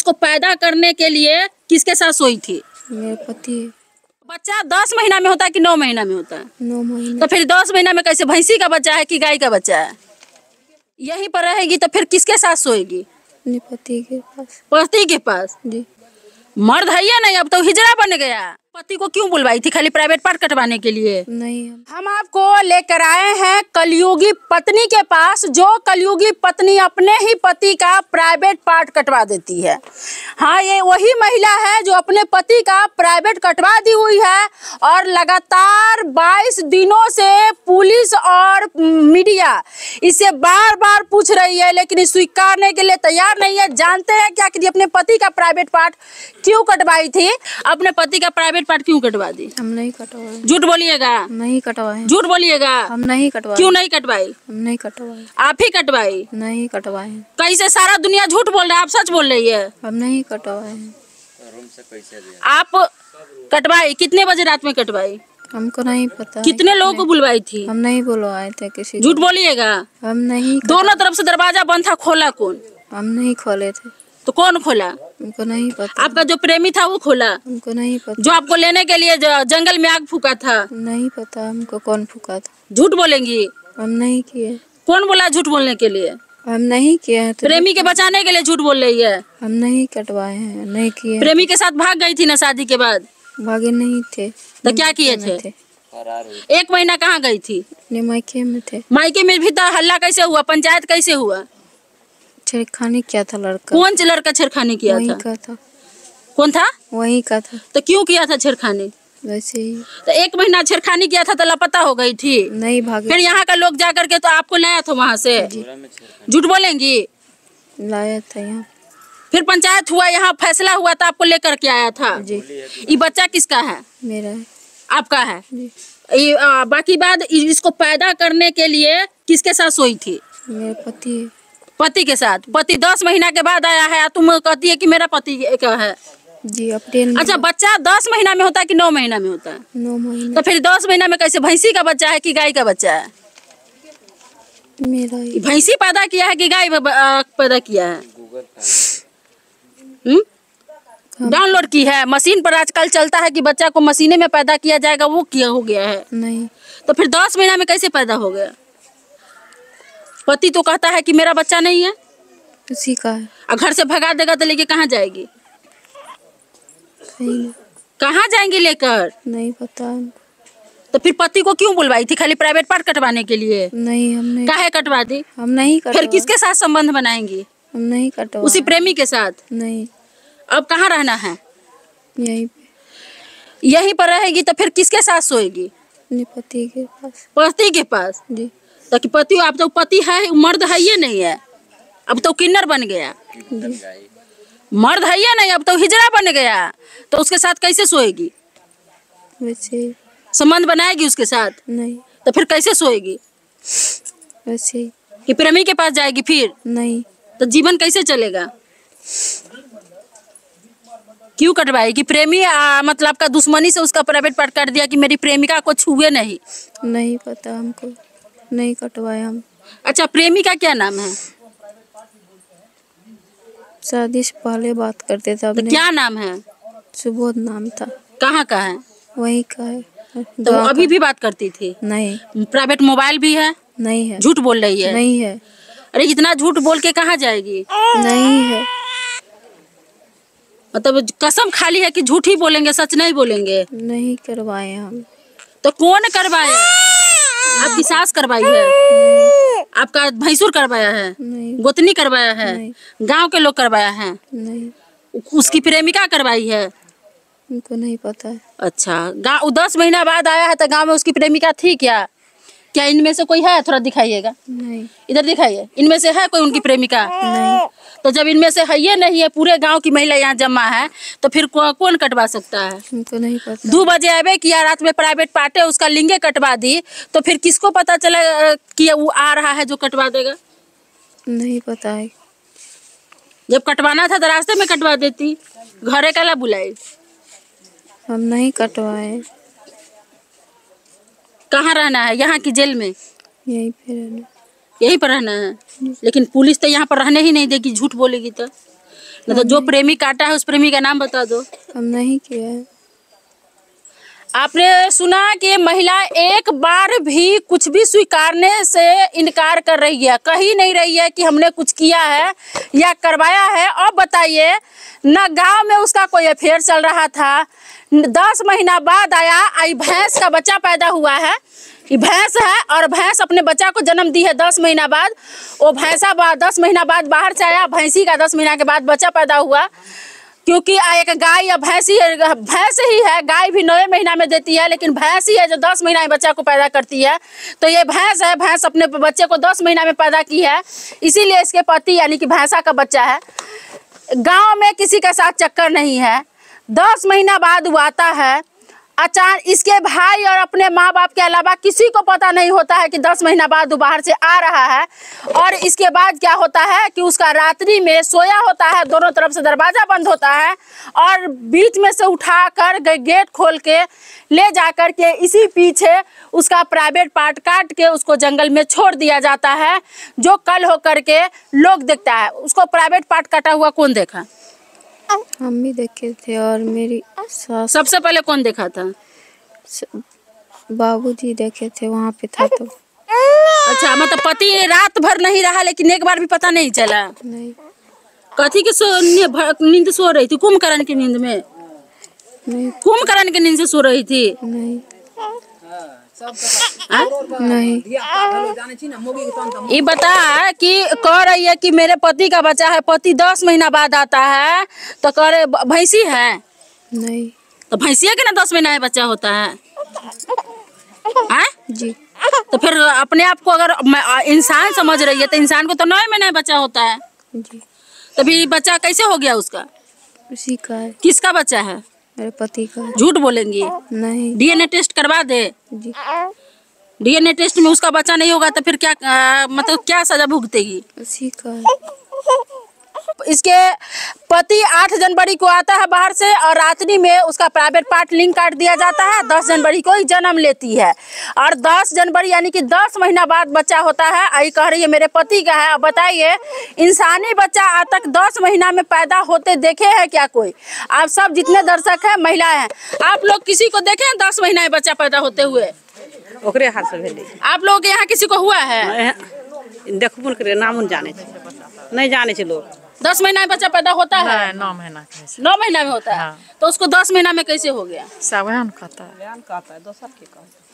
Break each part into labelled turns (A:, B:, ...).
A: इसको पैदा करने के लिए किसके साथ सोई थी?
B: मेरे पति।
A: बच्चा 10 महीना में होता है कि 9 महीना में होता है?
B: 9 महीने।
A: तो फिर 10 महीना में कैसे, भैंसी का बच्चा है कि गाय का बच्चा है? यहीं पर रहेगी तो फिर किसके साथ सोएगी?
B: अपने पति के पास।
A: पति के पास?
B: जी।
A: मर्द है या नहीं, अब तो हिजड़ा बन गया। पति को क्यों बुलवाई थी? खाली प्राइवेट पार्ट कटवाने के लिए?
B: नहीं।
A: हम आपको लेकर आए हैं कलयुगी पत्नी के पास, जो कलयुगी पत्नी अपने ही पति का प्राइवेट पार्ट कटवा देती है। हाँ, ये वही महिला है जो अपने पति का प्राइवेट कटवा दी हुई है और लगातार 22 दिनों से पुलिस और मीडिया इसे बार बार पूछ रही है, लेकिन स्वीकारने के लिए तैयार नहीं है। जानते हैं क्या कि अपने पति का प्राइवेट पार्ट क्यों कटवाई थी? अपने पति का प्राइवेट पार्ट क्यों कटवा दी?
B: हम नहीं कटवाए।
A: झूठ बोलिएगा।
B: नहीं कटवाए।
A: झूठ बोलिएगा।
B: हम नहीं कटवाए।
A: क्यों नहीं कटवाई?
B: हम नहीं कटवाए।
A: आप ही कटवाई?
B: नहीं कटवाए।
A: कैसे? सारा दुनिया झूठ बोल रहा है, आप सच बोल रही है।
B: हम नहीं कटवाए।
A: आप कटवाई? कितने बजे रात में कटवाई?
B: हमको नहीं पता।
A: कितने लोगों को बुलवाई थी?
B: हम नहीं बुलवाए थे किसी।
A: झूठ बोलिएगा।
B: हम नहीं।
A: दोनों तरफ से दरवाजा बंद था, खोला कौन?
B: हम नहीं खोले थे।
A: तो कौन खोला?
B: हमको नहीं पता।
A: आपका जो प्रेमी था वो खोला?
B: हमको नहीं पता।
A: जो आपको लेने के लिए जंगल में आग फूका था?
B: नहीं पता हमको कौन फूका था।
A: झूठ बोलेंगी।
B: हम नहीं किए।
A: कौन बोला झूठ बोलने के लिए?
B: हम नहीं किए हैं। तो
A: प्रेमी के बचाने के लिए झूठ बोल रही है।
B: हम नहीं कटवाए हैं, नहीं किए।
A: प्रेमी के साथ भाग गई थी ना शादी के बाद?
B: भागे नहीं थे।
A: तो क्या किए थे? 1 महीना कहाँ गई थी?
B: अपने मायके में थे।
A: मायके में भी तो हल्ला कैसे हुआ? पंचायत कैसे हुआ?
B: छेड़खानी किया था लड़का।
A: कौन लड़का छेड़खानी किया
B: वही
A: था?
B: का था।
A: कौन था?
B: वही का था।
A: तो क्यों किया था छेड़खानी?
B: वैसे ही।
A: तो 1 महीना छेड़खानी किया था तो लापता हो गई थी?
B: नहीं भागे।
A: फिर यहाँ का लोग जा करके तो आपको लाया था वहाँ से? झूठ बोलेंगी।
B: लाया था यहाँ।
A: फिर पंचायत हुआ, यहाँ फैसला हुआ तो आपको लेकर के आया था?
B: जी।
A: ये बच्चा किसका है?
B: मेरा है।
A: आपका है?
B: जी।
A: ये बाकी बात, इसको पैदा करने के लिए किसके साथ सोई थी?
B: मेरे पति है।
A: पति के साथ? पति 10 महीना के बाद आया है, तुम कहती है कि मेरा पति का है?
B: जी। अप्रैल।
A: अच्छा, बच्चा 10 महीना में होता है कि 9 महीना में होता है?
B: 9 महीने।
A: तो फिर 10 महीना में कैसे, भैंसी का बच्चा है कि गाय का बच्चा है?
B: मेरा ही।
A: भैंसी पैदा किया है कि गाय पैदा किया है? डाउनलोड की है मशीन पर? आजकल चलता है कि बच्चा को मशीने में पैदा किया जाएगा, वो किया हो गया है?
B: नहीं।
A: तो फिर 10 महीना में कैसे पैदा हो गया? पति तो कहता है कि मेरा बच्चा नहीं है।
B: उसी का है।
A: और घर से भगा देगा तो लेके कहाँ जाएगी?
B: नहीं।
A: कहाँ जाएंगी लेकर?
B: नहीं पता।
A: तो फिर पति को क्यों बुलवाई थी? खाली प्राइवेट पार्ट कटवाने के लिए?
B: नहीं। हम नहीं।
A: काहे कटवा दी?
B: हम नहीं कटवा।
A: फिर किसके साथ संबंध बनाएंगी?
B: हम नहीं कटवा।
A: उसी प्रेमी के साथ?
B: नहीं।
A: अब कहाँ रहना है?
B: यहीं पे।
A: यहीं पर रहेगी तो फिर किसके साथ सोएगी?
B: अपने पति के पास।
A: पति के पास?
B: जी।
A: तो कि पति, अब तो पति है, मर्द है ये नहीं है, अब तो किन्नर बन गया। मर्द है ये नहीं, अब तो हिजड़ा बन गया। तो उसके साथ कैसे सोएगी?
B: वैसे।
A: संबंध बनाएगी उसके साथ?
B: नहीं।
A: तो फिर कैसे सोएगी?
B: वैसे।
A: कि प्रेमी के पास जाएगी फिर?
B: नहीं।
A: तो जीवन कैसे चलेगा? क्यों कटवाएगी? प्रेमी मतलब आपका दुश्मनी से उसका प्राइवेट पार्ट कर दिया कि मेरी प्रेमिका को छुए नहीं?
B: नहीं पता हमको। नहीं कटवाया हम।
A: अच्छा, प्रेमिका क्या नाम है?
B: शादी से पहले बात करते थे।
A: तो क्या नाम है?
B: सुबोध नाम था।
A: कहाँ का है?
B: वही का है।
A: तो अभी भी बात करती थी?
B: नहीं।
A: प्राइवेट मोबाइल भी है?
B: नहीं है।
A: झूठ बोल रही है?
B: नहीं है।
A: अरे इतना झूठ बोल के कहाँ जाएगी?
B: नहीं है।
A: मतलब कसम खाली है कि झूठ ही बोलेंगे, सच नहीं बोलेंगे?
B: नहीं करवाए हम।
A: तो कौन करवाया? आपकी सास करवाई है? आपका भैंसुर करवाया है?
B: नहीं।
A: गोतनी करवाया है? गांव के लोग करवाया है?
B: नहीं।
A: उसकी प्रेमिका करवाई है?
B: उनको नहीं पता है।
A: अच्छा, गाँव 10 महीना बाद आया है तो गांव में उसकी प्रेमिका थी क्या? क्या इनमें से कोई है? थोड़ा दिखाइएगा।
B: नहीं।
A: इधर दिखाइए, इनमें से है कोई उनकी प्रेमिका?
B: नहीं।
A: तो जब इनमें से है ये नहीं है, पूरे गांव की महिला यहाँ जमा है, तो फिर कौन कटवा सकता है?
B: हमको नहीं पता।
A: 2 बजे आवे किया, रात में प्राइवेट पार्ट है, उसका लिंगे कटवा दी, तो फिर किसको पता चला कि वो आ रहा है जो कटवा देगा?
B: नहीं पता है।
A: जब कटवाना था तो रास्ते में कटवा देती, घरे काला बुलाई?
B: हम नहीं कटवाए।
A: कहाँ रहना है? यहाँ की जेल में?
B: यहीं पे रहना।
A: यहीं पर रहना है? लेकिन पुलिस तो यहाँ पर रहने ही नहीं देगी, झूठ बोलेगी तो। तो जो प्रेमी काटा है उस प्रेमी का नाम बता दो।
B: हम नहीं किया है।
A: आपने सुना कि महिला एक बार भी कुछ भी स्वीकारने से इनकार कर रही है, कही नहीं रही है कि हमने कुछ किया है या करवाया है। अब बताइए, न गांव में उसका कोई अफेयर चल रहा था, 10 महीना बाद आया, आई भैंस का बच्चा पैदा हुआ है, ये भैंस है और भैंस अपने बच्चा को जन्म दी है 10 महीना बाद। वो भैंसा 10 महीना बाद बाहर से आया, भैंसी का 10 महीना के बाद बच्चा पैदा हुआ, क्योंकि एक गाय या भैंस ही है। गाय भी 9 महीना में देती है, लेकिन भैंस ही है जो 10 महीना में बच्चा को पैदा करती है। तो ये भैंस है, भैंस अपने बच्चे को 10 महीना में पैदा की है, इसीलिए इसके पति यानी कि भैंसा का बच्चा है। गांव में किसी के साथ चक्कर नहीं है। 10 महीना बाद वो आता है, अचानक इसके भाई और अपने माँ बाप के अलावा किसी को पता नहीं होता है कि 10 महीना बाद वो बाहर से आ रहा है। और इसके बाद क्या होता है कि उसका रात्रि में सोया होता है, दोनों तरफ से दरवाज़ा बंद होता है और बीच में से उठाकर गेट खोल के ले जाकर के इसी पीछे उसका प्राइवेट पार्ट काट के उसको जंगल में छोड़ दिया जाता है, जो कल होकर के लोग देखता है। उसको प्राइवेट पार्ट काटा हुआ कौन देखा?
B: हम भी देखे थे और मेरी सास।
A: सबसे पहले कौन देखा था?
B: बाबूजी देखे थे, वहाँ पे था तो।
A: अच्छा, मतलब पति रात भर नहीं रहा, लेकिन एक बार भी पता नहीं चला?
B: नहीं।
A: कथी के नींद सो रही थी? कुंभकर्ण की नींद में?
B: नहीं।
A: कुंभकर्ण की नींद से सो रही थी?
B: नहीं।
A: नहीं। ये बता कि कह रही है कि मेरे पति का बच्चा है, पति 10 महीना बाद आता है, तो कह रहे भैंसी है?
B: नहीं।
A: तो भैंसिया के ना 10 महीना में बच्चा होता है?
B: जी।
A: तो फिर अपने आप को अगर इंसान समझ रही है तो इंसान को तो 9 महीने में बच्चा होता है।
B: जी।
A: तो फिर बच्चा कैसे हो गया उसका?
B: उसी का है।
A: किसका बच्चा है?
B: मेरे पति का।
A: झूठ बोलेंगी?
B: नहीं।
A: डीएनए टेस्ट करवा दे।
B: जी।
A: डीएनए टेस्ट में उसका बच्चा नहीं होगा तो फिर क्या मतलब क्या सजा भुगतेगी?
B: उसी का है।
A: इसके पति 8 जनवरी को आता है बाहर से और रात्रि में उसका प्राइवेट पार्ट लिंक काट दिया जाता है। 10 जनवरी को ही जन्म लेती है और 10 जनवरी यानी कि 10 महीना बाद बच्चा होता है। आई कह रही है मेरे पति का है। अब बताइए, इंसानी बच्चा आज तक 10 महीना में पैदा होते देखे हैं क्या कोई? आप सब जितने दर्शक हैं महिलाएं हैं, आप लोग किसी को देखे हैं 10 महीना में बच्चा पैदा होते हुए?
C: ओकरे हाथ से भेले।
A: आप लोग के यहाँ किसी को हुआ है?
C: देखबो करे नाम जाने नहीं जाने से लोग।
A: 10 महीना में बच्चा पैदा होता है?
C: 9 महीना।
A: 9 महीना में होता है। हाँ। तो उसको 10 महीना में कैसे हो गया?
C: सावधान कहता है दोसर के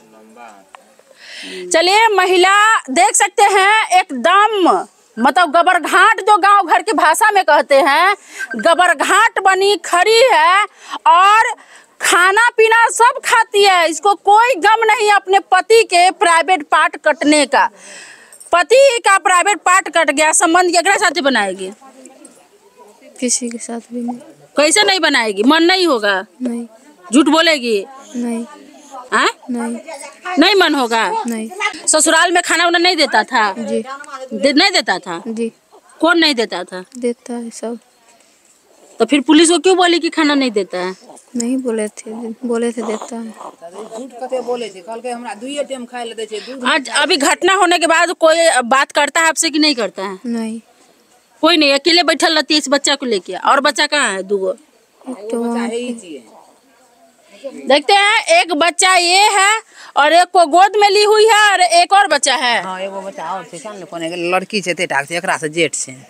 A: चलिए, महिला देख सकते हैं एकदम मतलब गबरघाट, जो गांव घर की भाषा में कहते हैं, गबरघाट बनी खड़ी है और खाना पीना सब खाती है। इसको कोई गम नहीं अपने पति के प्राइवेट पार्ट कटने का। पति का प्राइवेट पार्ट कट गया, संबंध केकरा साथ बनाएगी?
B: किसी के साथ भी नहीं।
A: कैसे नहीं बनाएगी? मन नहीं होगा?
B: नहीं।
A: झूठ बोलेगी?
B: नहीं। नहीं।
A: नहीं मन होगा?
B: नहीं।
A: ससुराल में खाना उन्हें नहीं देता था?
B: जी।
A: नहीं देता था?
B: जी।
A: कौन नहीं देता था?
B: देता है सब।
A: तो फिर पुलिस को क्यों बोली कि खाना नहीं देता है?
B: नहीं बोले थे देता है।
C: झूठ कते बोले थे, कल के हमरा 2 टाइम खाए ले दे छे दूध।
A: आज अभी घटना होने के बाद कोई बात करता है आपसे कि नहीं करता है?
B: नहीं।
A: कोई नहीं, अकेले बैठल रहती है इस बच्चा को लेके। और बच्चा कहाँ है? 2
B: तो
A: देखते हैं, एक बच्चा ये है और एक को गोद में ली हुई है और एक और बच्चा है।
C: हां, एगो बच्चा और से कान कोने लड़की छे तेटा से, एकरा से जेठ से।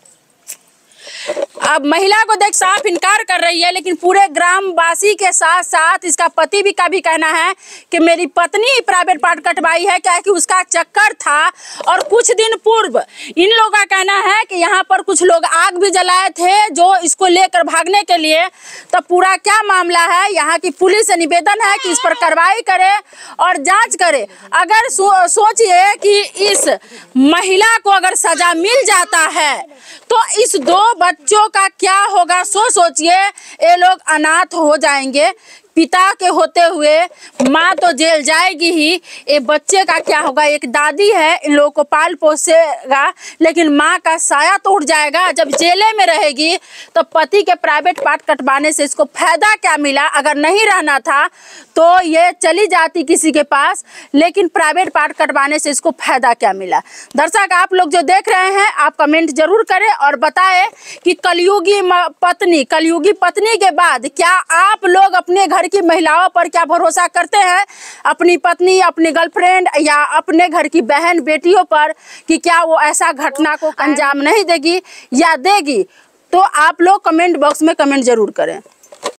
A: अब महिला को देख साफ इनकार कर रही है, लेकिन पूरे ग्रामवासी के साथ साथ इसका पति भी का भी कहना है कि मेरी पत्नी प्राइवेट पार्ट कटवाई है, क्या कि उसका चक्कर था। और कुछ दिन पूर्व इन लोगों का कहना है कि यहाँ पर कुछ लोग आग भी जलाए थे जो इसको लेकर भागने के लिए। तो पूरा क्या मामला है, यहाँ की पुलिस से निवेदन है कि इस पर कार्रवाई करे और जांच करे। अगर सोचिए कि इस महिला को अगर सजा मिल जाता है तो इस 2 बच्चों का क्या होगा। सोचिए, ये लोग अनाथ हो जाएंगे। पिता के होते हुए माँ तो जेल जाएगी ही, ये बच्चे का क्या होगा। एक दादी है, इन लोगों को पाल पोसेगा, लेकिन माँ का साया तो उठ जाएगा। जब जेले में रहेगी तो पति के प्राइवेट पार्ट कटवाने से इसको फायदा क्या मिला। अगर नहीं रहना था तो ये चली जाती किसी के पास, लेकिन प्राइवेट पार्ट कटवाने से इसको फायदा क्या मिला। दर्शक आप लोग जो देख रहे हैं, आप कमेंट जरूर करें और बताएं कि कलयुगी पत्नी के बाद क्या आप लोग अपने घर की महिलाओं पर क्या भरोसा करते हैं, अपनी पत्नी, अपनी गर्लफ्रेंड या अपने घर की बहन बेटियों पर, कि क्या वो ऐसा घटना को अंजाम नहीं देगी या देगी। तो आप लोग कमेंट बॉक्स में कमेंट जरूर करें।